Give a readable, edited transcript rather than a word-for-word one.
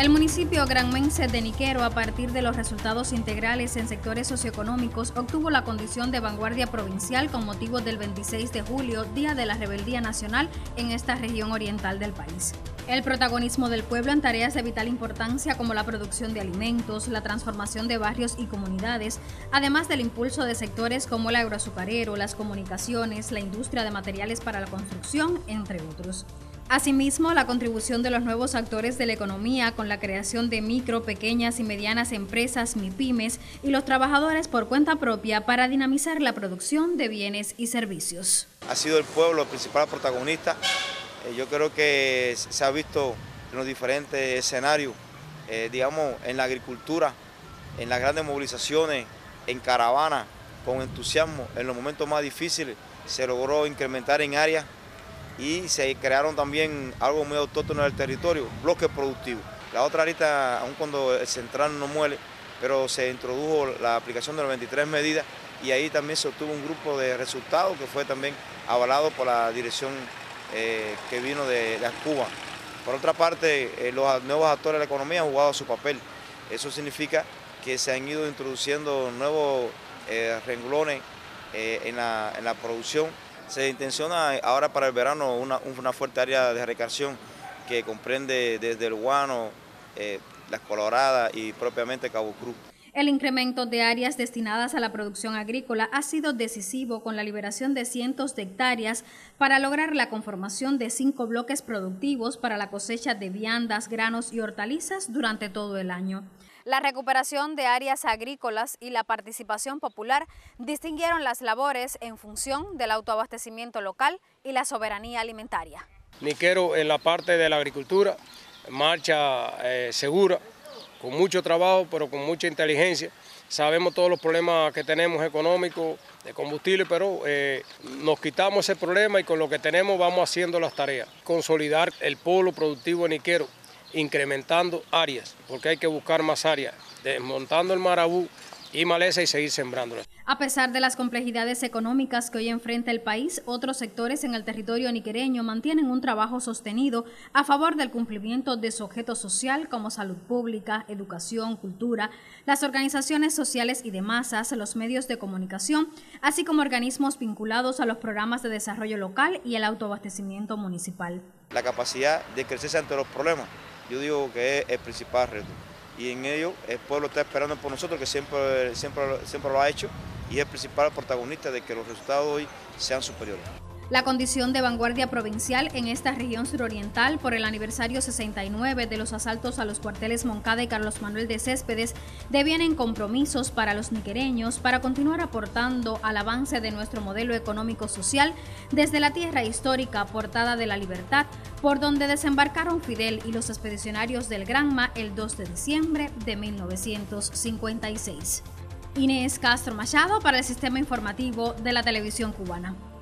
El municipio granmense de Niquero, a partir de los resultados integrales en sectores socioeconómicos, obtuvo la condición de vanguardia provincial con motivo del 26 de julio, Día de la Rebeldía Nacional en esta región oriental del país. El protagonismo del pueblo en tareas de vital importancia como la producción de alimentos, la transformación de barrios y comunidades, además del impulso de sectores como el agroazucarero, las comunicaciones, la industria de materiales para la construcción, entre otros. Asimismo, la contribución de los nuevos actores de la economía con la creación de micro, pequeñas y medianas empresas, MIPYMES, y los trabajadores por cuenta propia para dinamizar la producción de bienes y servicios. Ha sido el pueblo el principal protagonista. Yo creo que se ha visto en los diferentes escenarios, digamos, en la agricultura, en las grandes movilizaciones, en caravana, con entusiasmo. En los momentos más difíciles se logró incrementar en áreas y se crearon también algo muy autóctono del territorio, bloques productivos. La otra ahorita, aun cuando el central no muere, pero se introdujo la aplicación de las 23 medidas y ahí también se obtuvo un grupo de resultados que fue también avalado por la dirección que vino de Cuba. Por otra parte, los nuevos actores de la economía han jugado su papel. Eso significa que se han ido introduciendo nuevos renglones en la producción. Se intenciona ahora para el verano una fuerte área de recreación que comprende desde el Guano, Las Coloradas y propiamente Cabo Cruz. El incremento de áreas destinadas a la producción agrícola ha sido decisivo con la liberación de cientos de hectáreas para lograr la conformación de 5 bloques productivos para la cosecha de viandas, granos y hortalizas durante todo el año. La recuperación de áreas agrícolas y la participación popular distinguieron las labores en función del autoabastecimiento local y la soberanía alimentaria. Niquero en la parte de la agricultura marcha segura, con mucho trabajo pero con mucha inteligencia. Sabemos todos los problemas que tenemos económicos, de combustible, pero nos quitamos ese problema y con lo que tenemos vamos haciendo las tareas. Consolidar el polo productivo de Niquero, incrementando áreas, porque hay que buscar más áreas, desmontando el marabú y maleza y seguir sembrándolas. A pesar de las complejidades económicas que hoy enfrenta el país, otros sectores en el territorio niquereño mantienen un trabajo sostenido a favor del cumplimiento de su objeto social como salud pública, educación, cultura, las organizaciones sociales y de masas, los medios de comunicación, así como organismos vinculados a los programas de desarrollo local y el autoabastecimiento municipal. La capacidad de crecerse ante los problemas, yo digo que es el principal reto. Y en ello el pueblo está esperando por nosotros, que siempre lo ha hecho, y es el principal protagonista de que los resultados hoy sean superiores. La condición de vanguardia provincial en esta región suroriental por el aniversario 69 de los asaltos a los cuarteles Moncada y Carlos Manuel de Céspedes devienen compromisos para los niquereños para continuar aportando al avance de nuestro modelo económico-social desde la tierra histórica Portada de la Libertad, por donde desembarcaron Fidel y los expedicionarios del Granma el 2 de diciembre de 1956. Inés Castro Machado para el Sistema Informativo de la Televisión Cubana.